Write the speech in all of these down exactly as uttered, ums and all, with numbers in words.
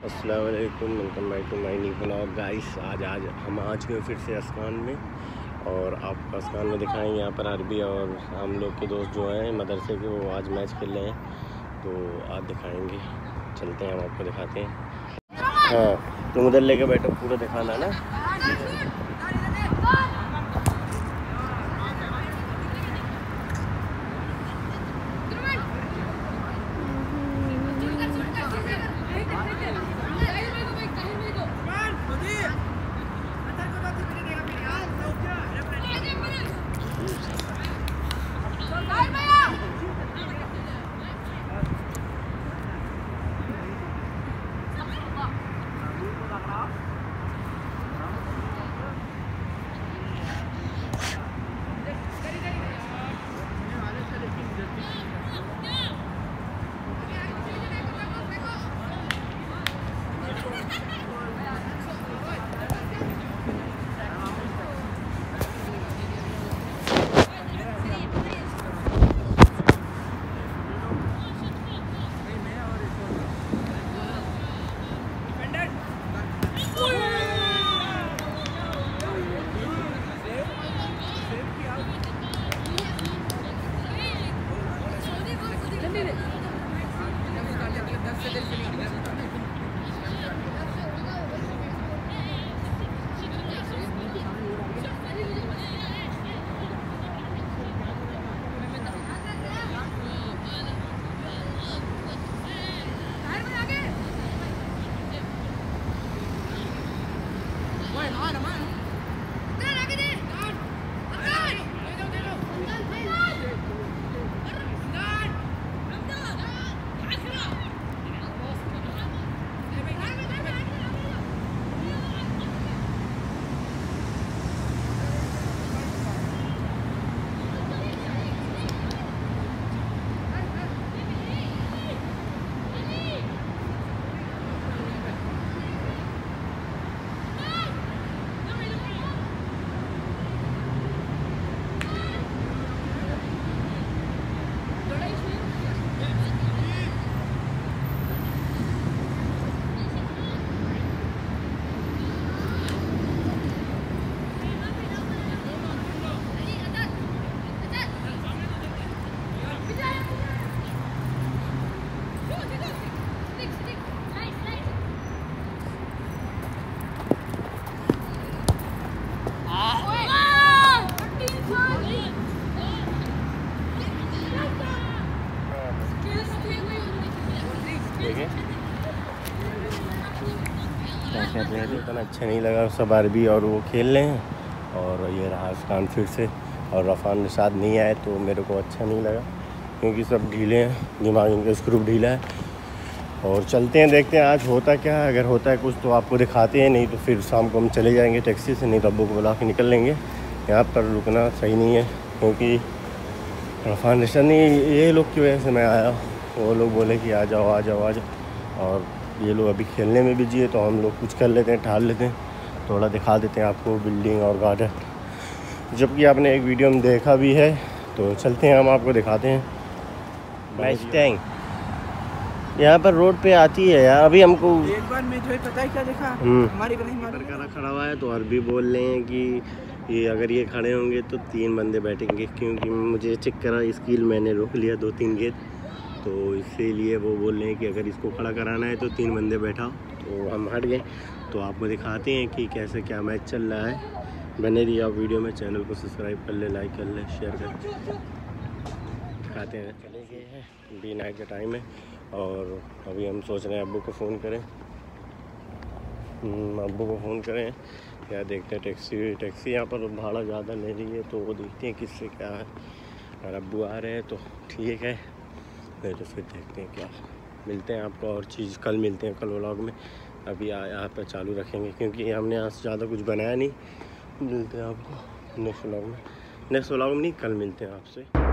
अस्सलाम वालेकुम, welcome back to my new vlog guys. आज आज हम आ चुके हैं फिर से अस्कान में और आपको अस्कान में दिखाएंगे। यहाँ पर अरबी और हम लोग के दोस्त जो हैं मदरसे के, वो आज मैच खेल रहे हैं, तो आज दिखाएंगे। चलते हैं, हम आपको दिखाते हैं। हाँ, तुम उधर लेके बैठो, पूरा दिखाना ना। इतना अच्छा नहीं लगा, सब अरबी और वो खेल रहे हैं और ये रहा अस्कान फिर से। और रफ़ान निशाद नहीं आए तो मेरे को अच्छा नहीं लगा, क्योंकि सब ढीले हैं, दिमाग इनका स्क्रू ढीला है। और चलते हैं, देखते हैं आज होता क्या है। अगर होता है कुछ तो आपको दिखाते हैं, नहीं तो फिर शाम को हम चले जाएंगे टैक्सी से, नहीं तो अब्बू को बुला के निकल लेंगे। यहाँ पर रुकना सही नहीं है, क्योंकि रफ़ान निशाद नहीं, ये लोग की वजह से मैं आया। वो लोग बोले कि आ जाओ आ जाओ आ जाओ, और ये लोग अभी खेलने में बिजी है, तो हम लोग कुछ कर लेते हैं, ठहर लेते हैं, थोड़ा दिखा देते हैं आपको बिल्डिंग और गार्डन, जबकि आपने एक वीडियो में देखा भी है। तो चलते हैं, हम आपको दिखाते हैं। मैच टैंक यहाँ पर रोड पे आती है यार। अभी हमको एक बार मैं जो पता है क्या देखा, हमारी करा खड़ा हुआ है, तो अरबी बोल रहे हैं कि ये अगर ये खड़े होंगे तो तीन बंदे बैठेंगे, क्योंकि मुझे चेक करा स्किल, मैंने रोक लिया दो तीन गेंद, तो इसीलिए वो बोल रहे हैं कि अगर इसको खड़ा कराना है तो तीन बंदे बैठाओ। तो हम हट गए, तो आपको दिखाते हैं कि कैसे क्या मैच चल रहा है। बने रहिए आप वीडियो में, चैनल को सब्सक्राइब कर ले, लाइक कर ले, शेयर कर। दिखाते हैं, चले गए हैं, बी नाइट का टाइम है और अभी हम सोच रहे हैं अब्बू को फ़ोन करें, अब्बू को फ़ोन करें क्या, देखते हैं। टैक्सी टैक्सी यहाँ पर भाड़ा ज़्यादा ले रही है, तो वो देखते हैं किससे क्या है। अगर अब्बू आ रहे हैं तो ठीक है, नहीं तो फिर देखते हैं क्या। मिलते हैं आपको और चीज़ कल मिलते हैं, कल व्लॉग में। अभी यहाँ पर चालू रखेंगे, क्योंकि हमने आज ज़्यादा कुछ बनाया नहीं। मिलते हैं आपको नेक्स्ट व्लॉग में, नेक्स्ट व्लॉग में नहीं, कल मिलते हैं आपसे।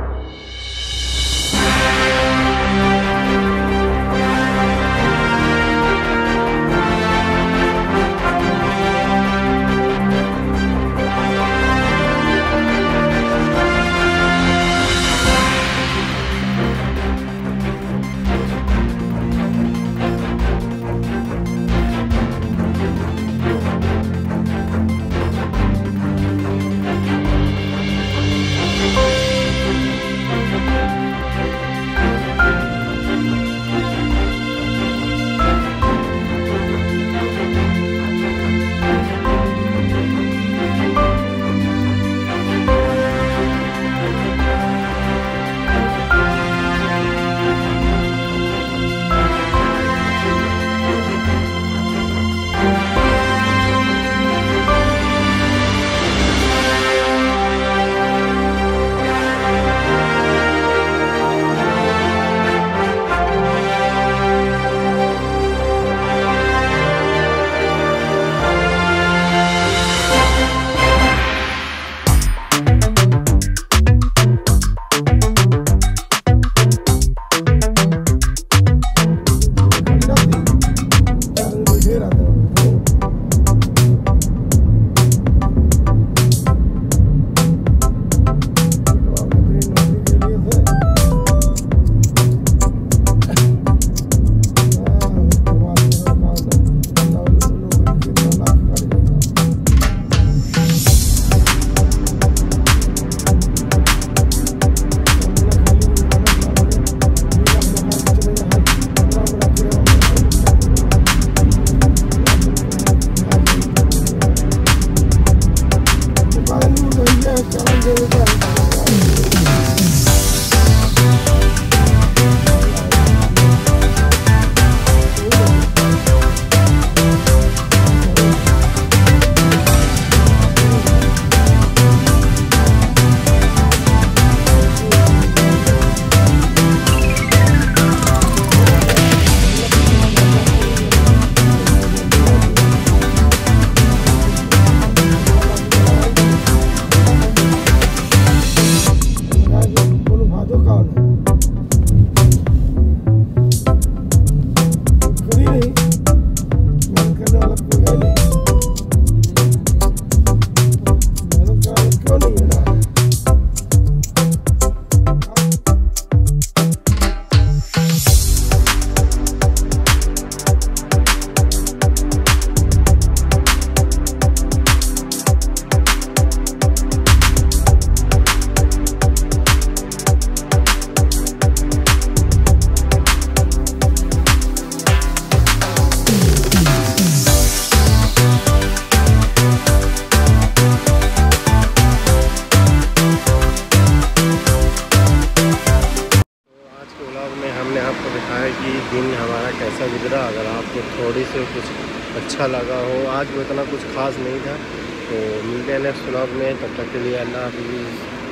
कुछ अच्छा लगा हो। आज वो इतना कुछ खास नहीं था। तो मिलते हैं नेक्स्ट व्लॉग में, तब तक के लिए अल्लाह हाफिज़।